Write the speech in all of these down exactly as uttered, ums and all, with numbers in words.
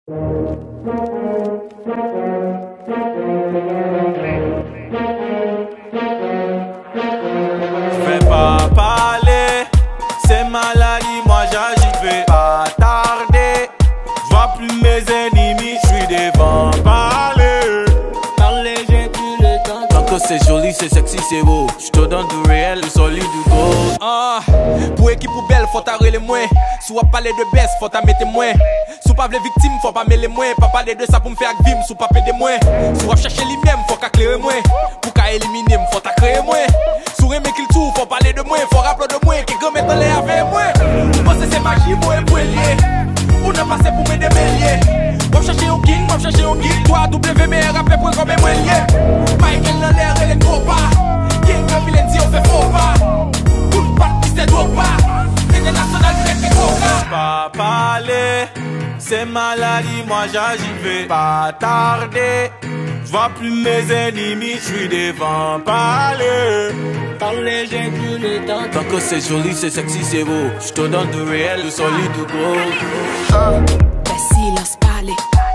Fais pas parler, c'est maladie, moi j'agis, vais pas tarder. Je vois plus mes ennemis, je suis devant parler. Parler, j'ai plus le temps. Tant que c'est joli, c'est sexy, c'est beau. Je te donne du réel, du solide, du gold. Ah, pour équipe ou belle, faut t'arrêter les moins. Si on parler de baisse, faut t'en mettre moins. Si pas les victimes, faut pas mêler moins. Pas parler de ça pour me faire vim, si pas péder moins. Si on chercher lui-même, faut qu'à clairer moins. Pour qu'à éliminer, faut t'à créer moins. Si on aime qu'il tout, faut parler de moins. Faut rappeler de moins, qui grand mettre les avec moins. Vous pensez c'est magie, moi, pour lier. On a passé pour m'aider mes on chercher un king, on chercher un geek. Toi, W M R, après pour comme un lié. Michael dans l'air, elle est trop pas. King, comme il est dit, on fait faux pas. Tout le parti, c'est trop pas. International, c'est trop pas. Pas parler, c'est maladie, moi j'agis, vais pas tarder. Je vois plus mes ennemis, je suis devant parler. Parler, j'ai plus le temps. Tant que c'est joli, c'est sexy, c'est beau. Je te donne du réel, du solide, du gold. Uh, ben silence, parler.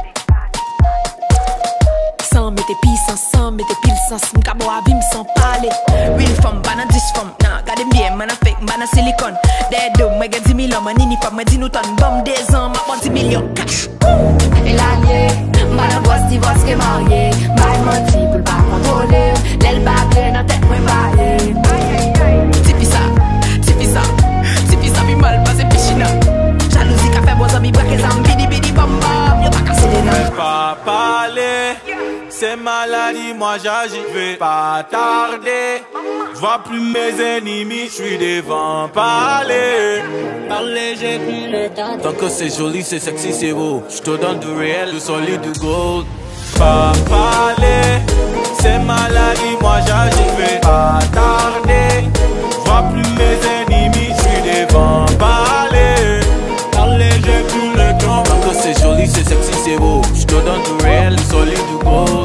Sans mettre puissance, sans mettre pile sens. M'cabo à vim sans parler. Real femme, pas dans dix femmes. Nah, gade bien, man a fake, man a silicone. Dead dog, moi gagne dix millions, man uniforme, moi dix nous tonnes. Bombe des ans, ma bon dix millions. Cash. Et l'année, m'en bosse, divorce, que marié. Mal menti, pour le pas contrôler. L'aile bâclée, dans tête, moi baillé. Tipi ça, tipi ça, tipi ça, mi mal, pas c'est pichina. Jalousie qu'a fait beaux amis, braquer zam, bidi bidi bam bam. Y'a pas cassé les nains. Fais pas parler, c'est maladie, moi j'agis, vais pas tarder. Je vois plus mes ennemis, je suis devant parler. Parler, j'ai plus le temps. Tant que c'est joli, c'est sexy, c'est beau. Je te donne du réel, du solide, du gold. Pas parler, c'est maladie, moi j'agis, vais pas tarder. Je vois plus mes ennemis, je suis devant parler. Parler, j'ai plus le temps. Tant que c'est joli, c'est sexy, c'est beau. Je te donne du réel, du solide, du gold.